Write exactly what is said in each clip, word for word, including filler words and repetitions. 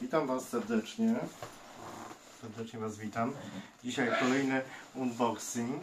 Witam Was serdecznie. Serdecznie Was witam. Dzisiaj kolejny unboxing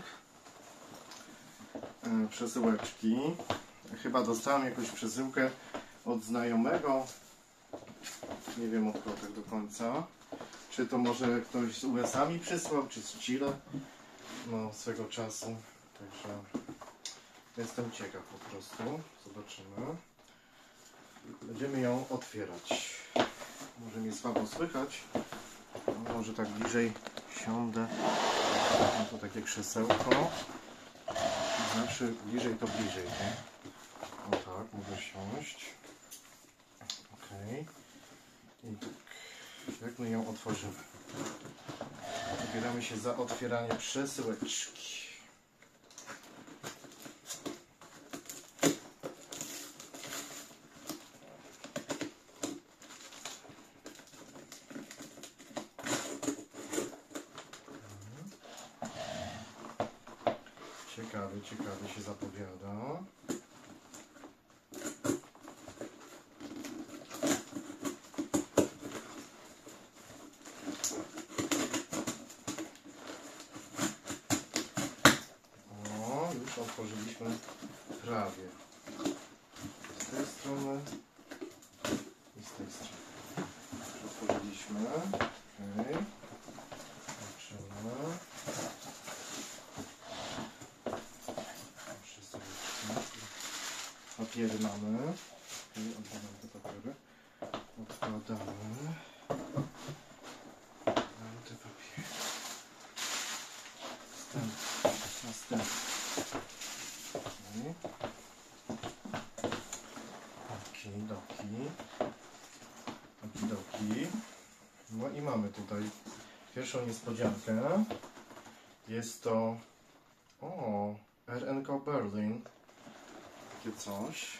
e, przesyłeczki. Chyba dostałem jakąś przesyłkę od znajomego. Nie wiem od kogo tak do końca. Czy to może ktoś z U S A mi przysłał, czy z Chile. No, swego czasu. Także jestem ciekaw po prostu. Zobaczymy. Będziemy ją otwierać. Może mnie słabo słychać. No, może tak bliżej siądę. No to takie krzesełko. Zawsze bliżej to bliżej, nie? O tak, mogę siąść. Ok. I tak. Jak my ją otworzymy? Zabieramy się za otwieranie przesyłeczki. Ciekawie, ciekawie się zapowiada. O, już otworzyliśmy prawie. Z tej strony i z tej strony. Już otworzyliśmy. Okay. Zobaczymy. Papiery mamy. Okay, odkładamy te papiery. Odkładamy. Mamy te papiery. Następny. Następny. Okay. Okidoki. Okidoki. No i mamy tutaj pierwszą niespodziankę. Jest to o R N K Berlin. Takie coś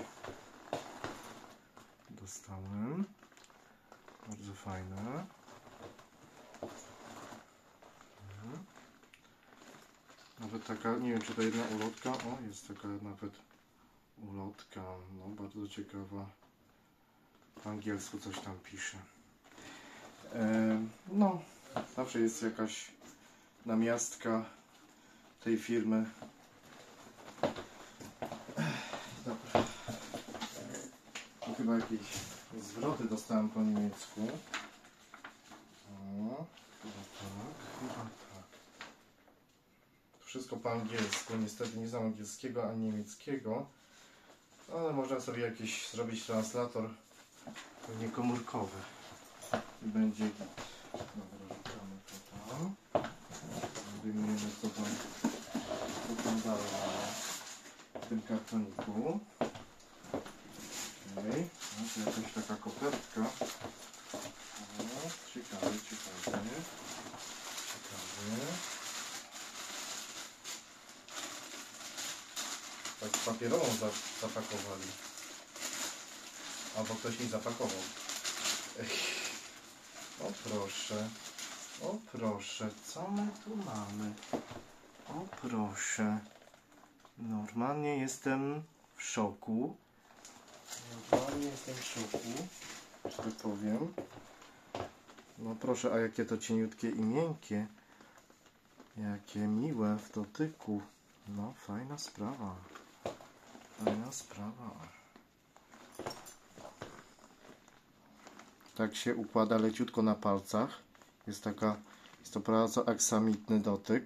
dostałem, bardzo fajne. Mhm. Nawet taka, nie wiem czy to jedna ulotka, o jest taka nawet ulotka, no bardzo ciekawa, po angielsku coś tam pisze. E, no, zawsze jest jakaś namiastka tej firmy. Dobra. Chyba jakieś zwroty dostałem po niemiecku. O, chyba tak, chyba tak. To wszystko po angielsku. Niestety nie znam angielskiego ani niemieckiego. Ale można sobie jakiś zrobić translator, pewnie komórkowy. I będzie git. Dobra, rzucamy to tam. Zdejmujemy co tam, co tam dalej w tym kartoniku. Okay. No to jakaś taka kopertka. O, ciekawe, ciekawe. Ciekawe. Tak papierową zapakowali. Albo ktoś mi zapakował. Ech. O proszę. O proszę. Co my tu mamy? O proszę. Normalnie jestem w szoku. Normalnie jestem w szoku, że tak powiem. No proszę, a jakie to cieniutkie i miękkie. Jakie miłe w dotyku. No fajna sprawa. Fajna sprawa. Tak się układa leciutko na palcach. Jest taka, jest to bardzo aksamitny dotyk.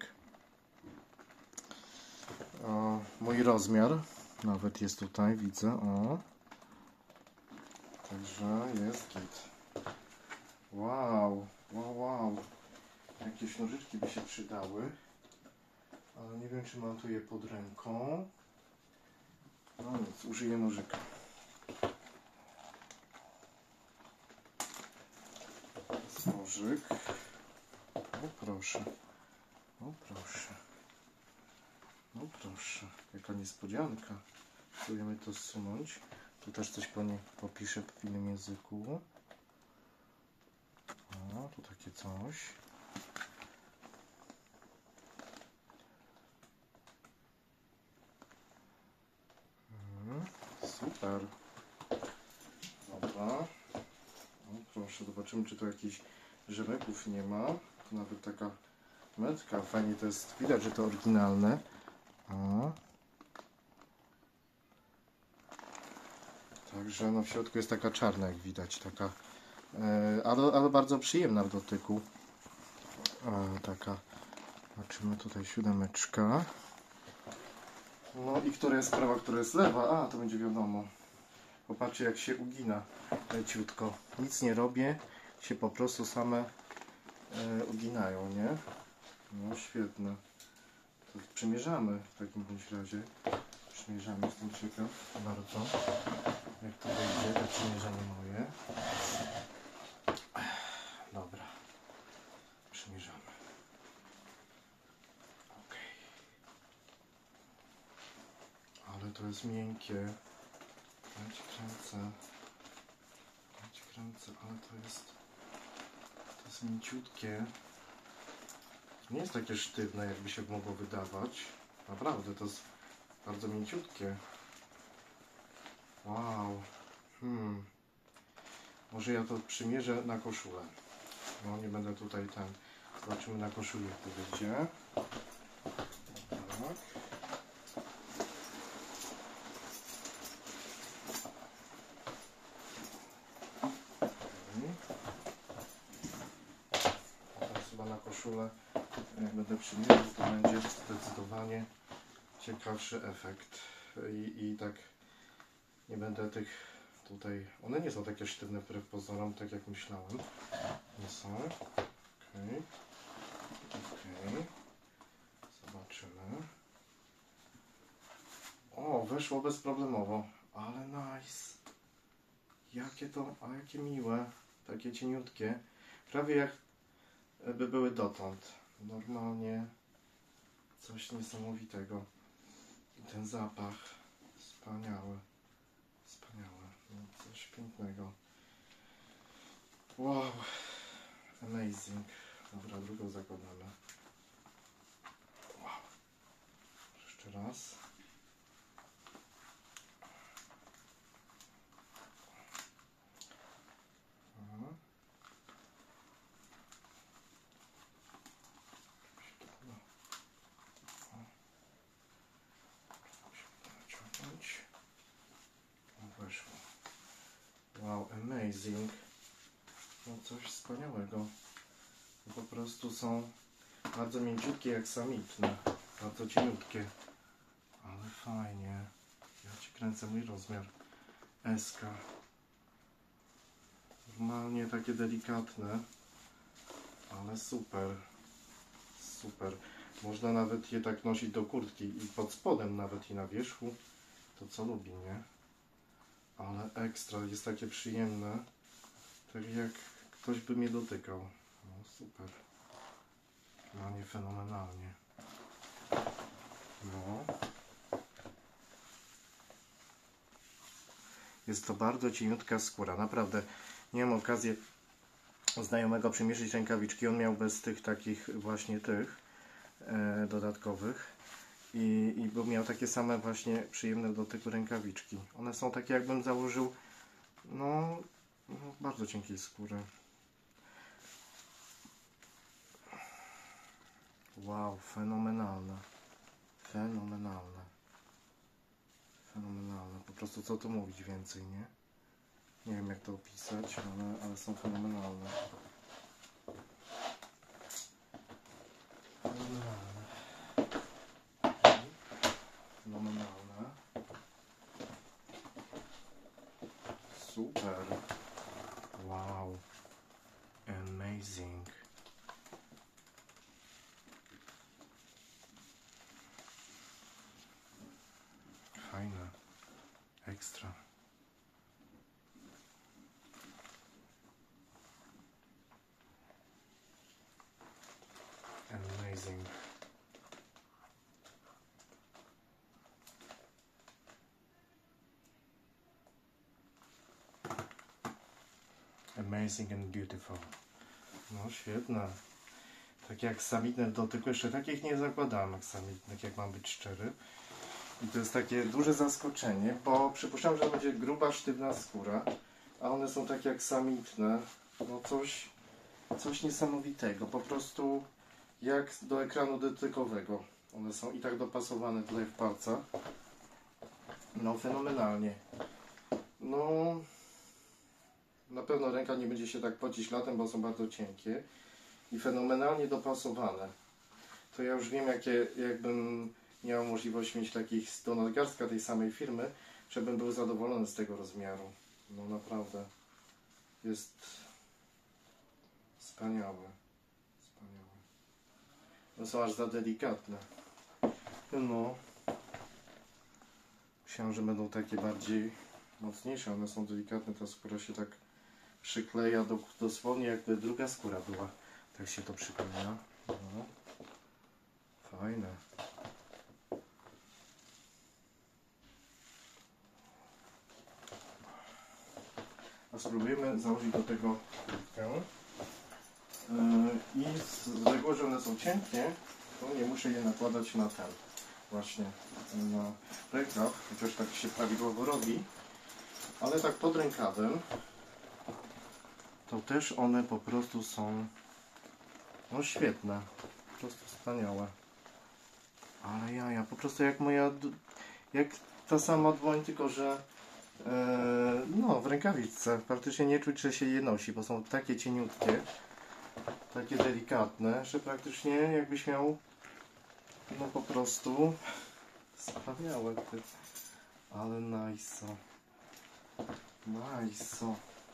O, mój rozmiar nawet jest tutaj, widzę. O. Także jest git. Wow, wow, wow. Jakieś nożyczki by się przydały. Ale nie wiem, czy mam tu je pod ręką. No nic, użyję nożyka. Jest nożyk. O proszę. O proszę. O proszę. Jaka niespodzianka. Spróbujemy to zsunąć. Tu też coś po nie popiszę w innym języku. O, tu takie coś. Mhm, super. Dobra. O, proszę. Jeszcze zobaczymy, czy tu jakichś rzemeków nie ma. Tu nawet taka metka. Fajnie to jest. Widać, że to oryginalne. A. Także no w środku jest taka czarna, jak widać. Taka, e, ale, ale bardzo przyjemna w dotyku. A, taka. Zobaczymy tutaj siódemeczka. No i która jest prawa, która jest lewa? A, to będzie wiadomo. Popatrzcie, jak się ugina leciutko. Nic nie robię, się po prostu same e, uginają, nie? No świetne. To przymierzamy w takim bądź razie. Przymierzamy, jestem ciekaw bardzo, jak to wyjdzie, to przymierzanie moje. Dobra. Przymierzamy. Ok. Ale to jest miękkie. Ja ci kręcę. Ja ci kręcę, ale to jest... To jest mięciutkie. Nie jest takie sztywne, jakby się mogło wydawać. Naprawdę, to jest bardzo mięciutkie. Wow. Hmm. Może ja to przymierzę na koszulę. No, nie będę tutaj ten... Zobaczymy na koszuli, jak to wyjdzie. Tak. Teraz chyba na koszulę, jak będę przymierzał, to będzie zdecydowanie ciekawszy efekt. I, i tak nie będę tych tutaj... One nie są takie sztywne wbrew pozorom, tak jak myślałem. Nie są. Okej. Okej. Zobaczymy. O, weszło bezproblemowo. Ale nice. Jakie to, a jakie miłe. Takie cieniutkie. Prawie jak by były dotąd. Normalnie coś niesamowitego. I ten zapach. Wspaniały. Wspaniały. No, coś pięknego. Wow. Amazing. Dobra, drugą zakładamy. Wow. Jeszcze raz. Aha. Weszło. Wow, amazing. No coś wspaniałego. Po prostu są bardzo mięciutkie jak samitne. Bardzo cieniutkie. Ale fajnie. Ja ci kręcę mój rozmiar. Eska. Normalnie takie delikatne. Ale super. Super. Można nawet je tak nosić do kurtki i pod spodem nawet i na wierzchu. To co lubi, nie? Ale ekstra. Jest takie przyjemne. Tak jak ktoś by mnie dotykał. No super. No nie fenomenalnie. No. Jest to bardzo cieniutka skóra. Naprawdę. Miałem okazję znajomego przymierzyć rękawiczki. On miał bez tych takich właśnie tych e, dodatkowych. I, i bo miał takie same właśnie przyjemne w dotyku rękawiczki. One są takie, jakbym założył no, no bardzo cienkiej skóry. Wow, fenomenalne. Fenomenalne. Fenomenalne. Po prostu co tu mówić więcej, nie? Nie wiem jak to opisać, ale, ale są fenomenalne. Fenomenalne. Fenomenalne. Super. Wow. Amazing. Fajne. Ekstra. Amazing. Amazing and beautiful. No świetne. Tak jak samitne w dotyku, jeszcze takich nie zakładałem jak samitnych, jak mam być szczery. I to jest takie duże zaskoczenie, bo przypuszczam, że będzie gruba, sztywna skóra, a one są takie jak samitne. no coś, coś niesamowitego. Po prostu jak do ekranu dotykowego. One są i tak dopasowane tutaj w palcach. No fenomenalnie. No na pewno ręka nie będzie się tak pocić latem, bo są bardzo cienkie i fenomenalnie dopasowane. To ja już wiem, jakie, jakbym miał możliwość mieć takich do nadgarstka tej samej firmy, żebym był zadowolony z tego rozmiaru. No naprawdę jest wspaniałe. Wspaniałe. No są aż za delikatne. No. Myślałem, że będą takie bardziej mocniejsze, one są delikatne, ta skóra się tak przykleja do, dosłownie jakby druga skóra była. Tak się to przykleja. No. Fajne. A spróbujemy założyć do tego kurtkę. Yy, I z reguły, że one są cienkie, to nie muszę je nakładać na ten. Właśnie na rękaw, chociaż tak się prawidłowo robi. Ale tak pod rękawem to też one po prostu są no świetne. Po prostu wspaniałe. Ale ja, ja po prostu jak moja, jak ta sama dłoń, tylko że e, no w rękawiczce praktycznie nie czuć, że się je nosi, bo są takie cieniutkie, takie delikatne, że praktycznie jakbyś miał no po prostu wspaniałe. Ale nice. Nice.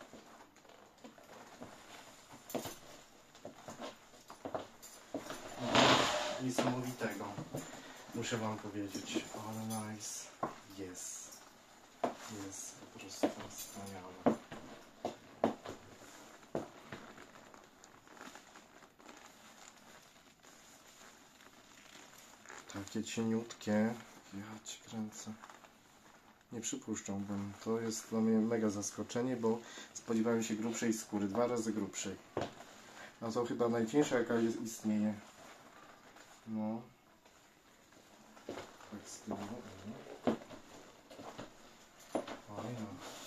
Niesamowitego, muszę wam powiedzieć, ale nice, jest, jest po prostu wspaniale. Takie cieniutkie, ja ci kręcę, nie przypuszczałbym, to jest dla mnie mega zaskoczenie, bo spodziewałem się grubszej skóry, dwa razy grubszej, a to chyba najcieńsza jaka jest, istnieje. No. Tak z tyłu. Fajna.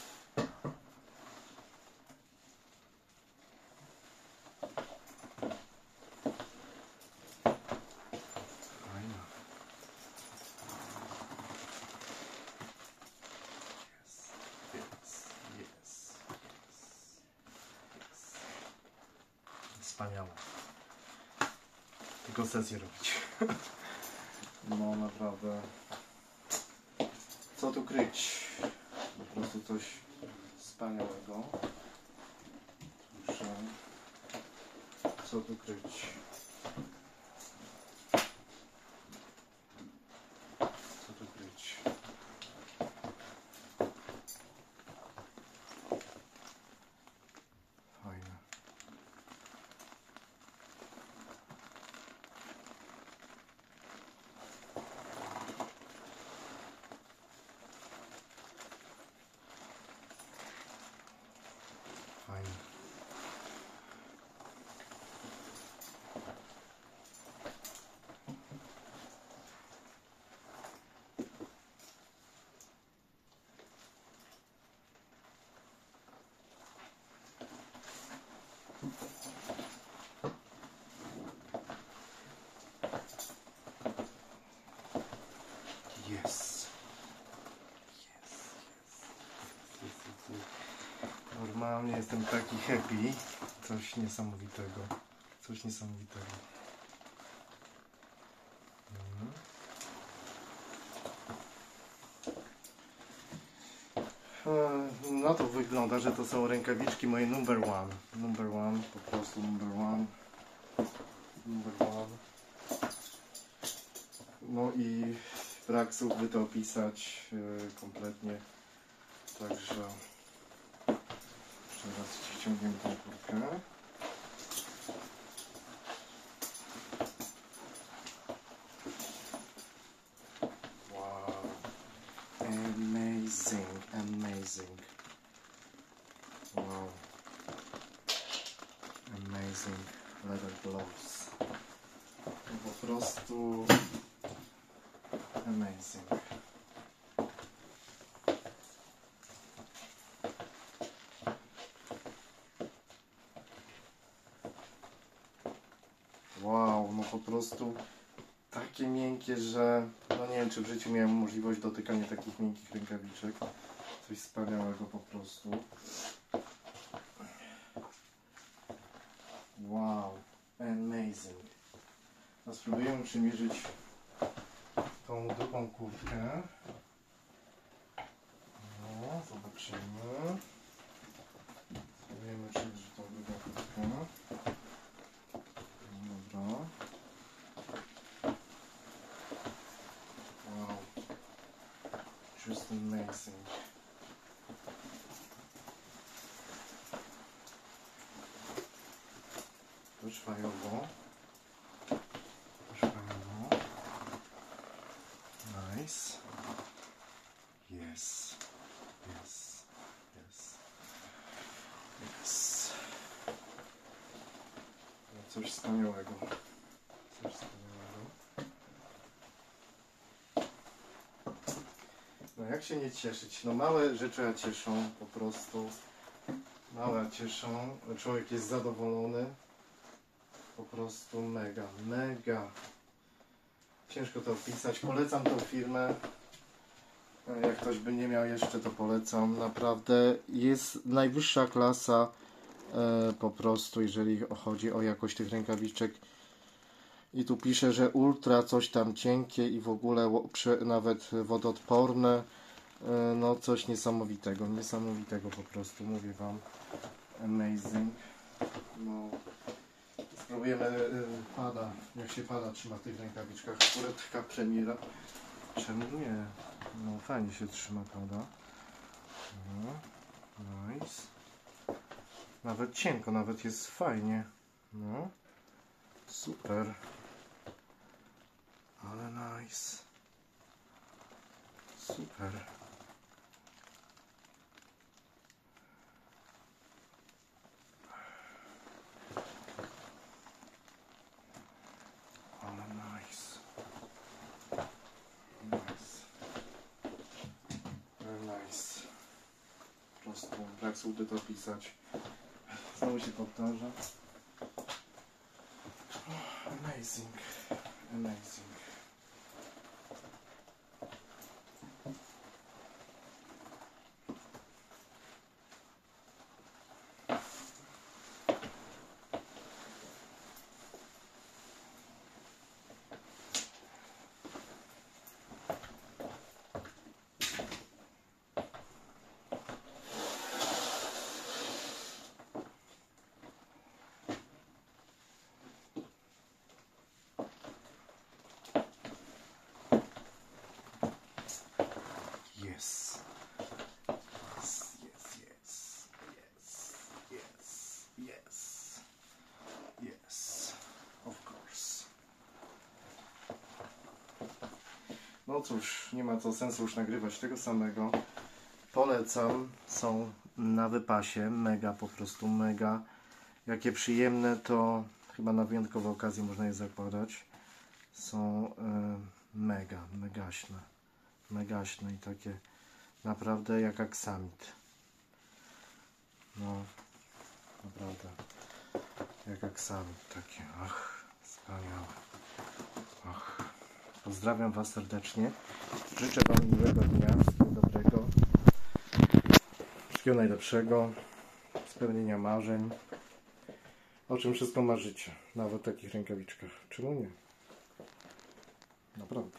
Fajna. Yes. Yes. Yes. Yes. Wspaniałe. Tylko sesję robić. No naprawdę. Co tu kryć? Po prostu coś wspaniałego. Proszę. Co tu kryć? Co tu kryć? Fajne. Fajne. Yes. Normalnie jestem taki happy. Coś niesamowitego. Coś niesamowitego. Mhm. E, Na to wygląda, że to są rękawiczki moje number one. Number one, po prostu number one. Number one. No i brak słów, by to opisać e, kompletnie. Także jeszcze raz ściągniemy tą kurtkę. Wow. Amazing, amazing. Wow. Amazing leather gloves. Po prostu amazing. Wow, no po prostu takie miękkie, że no nie wiem, czy w życiu miałem możliwość dotykania takich miękkich rękawiczek. Coś wspaniałego po prostu. Wow, amazing. A spróbujemy przymierzyć tą drugą kurtkę. No, zobaczymy. Spróbujemy przymierzyć tą drugą kurtkę. Dobra. Wow. Just amazing. Też fajowo. Też fajowo. Nice. Yes. Yes. Yes. Yes. No coś wspaniałego. Coś wspaniałego. No jak się nie cieszyć? No małe rzeczy cieszą po prostu. Małe cieszą. Człowiek jest zadowolony. Po prostu mega, mega. Ciężko to opisać. Polecam tą firmę. Jak ktoś by nie miał jeszcze, to polecam. Naprawdę jest najwyższa klasa e, po prostu, jeżeli chodzi o jakość tych rękawiczek. I tu pisze, że ultra coś tam cienkie i w ogóle nawet wodoodporne. E, no coś niesamowitego, niesamowitego po prostu, mówię wam. Amazing. No. Spróbujemy y, pada, jak się pada trzyma w tych rękawiczkach. Akurat taka premiera. Czemu nie? No fajnie się trzyma pada. No, nice. Nawet cienko, nawet jest fajnie. No, super. Ale nice. Super. Brak słów to pisać. Znowu się powtarza. Oh, amazing. Amazing. Yes. Yes, yes, yes, yes, yes, yes, yes, of course. No cóż, nie ma co sensu już nagrywać tego samego. Polecam, są na wypasie, mega, po prostu mega. Jakie przyjemne, to chyba na wyjątkowe okazje można je zakładać. Są y, mega, megaśne. Megaśne i takie naprawdę jak aksamit. No, naprawdę jak aksamit takie. Ach, wspaniałe. Ach. Pozdrawiam Was serdecznie. Życzę Wam miłego dnia, wszystkiego dobrego, wszystkiego najlepszego, spełnienia marzeń. O czym wszystko marzycie, nawet w takich rękawiczkach. Czemu nie? Naprawdę.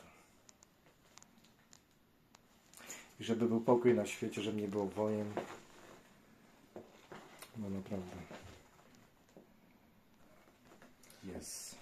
I żeby był pokój na świecie, żeby nie było wojen. No naprawdę. Jest.